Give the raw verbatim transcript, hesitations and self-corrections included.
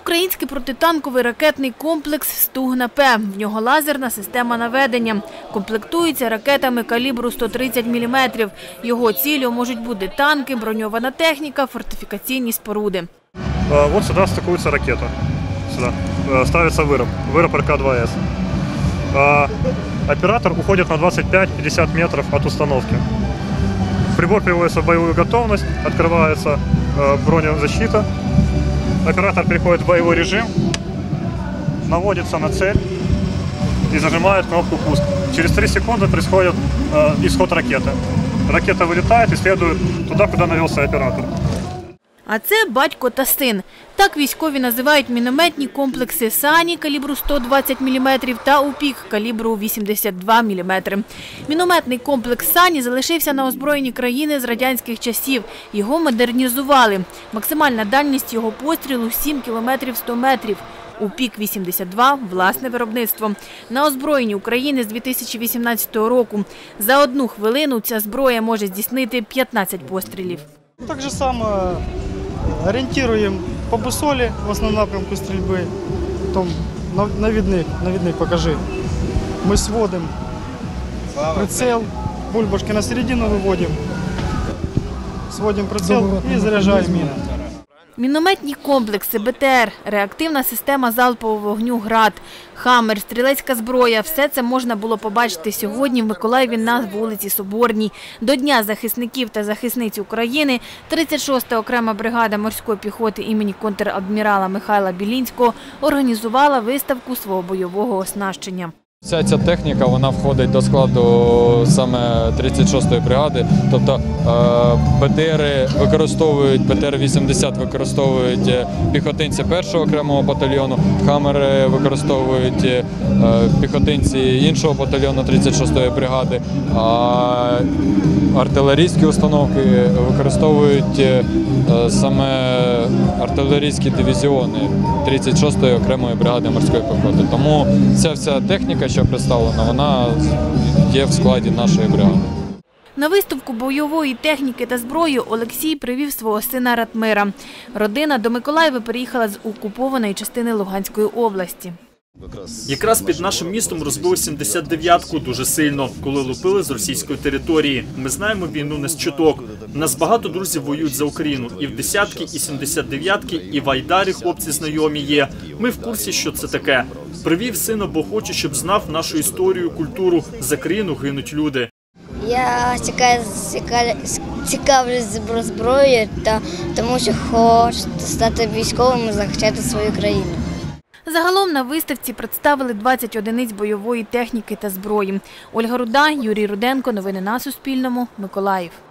український протитанковий ракетний комплекс «Стугна-П». В нього лазерна система наведення. Комплектується ракетами калібру сто тридцять міліметрів. Його ціллю можуть бути танки, броньована техніка, фортифікаційні споруди. Ось сюди стикується ракета. Сюди. Ставится выруб. Выруб Р К два С. Оператор уходит на двадцать пять — пятьдесят метров от установки. Прибор приводится в боевую готовность, открывается бронезащита. Оператор переходит в боевой режим, наводится на цель и зажимает кнопку «Пуск». Через три секунды происходит исход ракеты. Ракета вылетает и следует туда, куда навелся оператор. А це батько та син. Так військові називають мінометні комплекси «Сані» калібру сто двадцять міліметрів та «УПІК» калібру вісімдесят два міліметри. Мінометний комплекс «Сані» залишився на озброєнні країни з радянських часів. Його модернізували. Максимальна дальність його пострілу – сім кілометрів сто метрів. УПІК вісімдесят два – власне виробництво. На озброєнні України з дві тисячі вісімнадцятого року. За одну хвилину ця зброя може здійснити п'ятнадцять пострілів. Так же само орієнтуємо по бусолі в основному напрямку стрільби, потім навідник, навідник покажи. Ми сводимо прицел, бульбашки на середину виводимо, сводимо прицел і заряджаємо міну. Мінометні комплекси, Б Т Р, реактивна система залпового вогню «Град», «Хаммер», стрілецька зброя – все це можна було побачити сьогодні в Миколаєві на вулиці Соборній. До Дня захисників та захисниць України тридцять шоста окрема бригада морської піхоти імені контр-адмірала Михайла Білінського організувала виставку свого бойового оснащення. Вся ця техніка, вона входить до складу саме тридцять шостої бригади, тобто Б Т Р використовують, Б Т Р вісімдесят використовують піхотинці першого окремого батальйону, Хаммери використовують піхотинці іншого батальйону тридцять шостої бригади, а артилерійські установки використовують саме артилерійські дивізіони тридцять шостої окремої бригади морської піхоти. Тому ця вся техніка, що представлена, вона є в складі нашої бригади. На виставку бойової техніки та зброї Олексій привів свого сина Ратмира. Родина до Миколаєва переїхала з окупованої частини Луганської області. Якраз під нашим містом розбили сімдесят дев'ятку дуже сильно, коли лупили з російської території. Ми знаємо війну не з чуток. У нас багато друзів воюють за Україну. І в десятки, і сімдесят дев'ятки, і в Айдарі хлопці знайомі є. Ми в курсі, що це таке. Привів сина, бо хочу, щоб знав нашу історію, культуру. За країну гинуть люди. Я цікавлюсь зброєю, тому що хочу стати військовим і захищати свою країну. Загалом на виставці представили двадцять одиниць бойової техніки та зброї. Ольга Руда, Юрій Руденко. Новини на Суспільному. Миколаїв.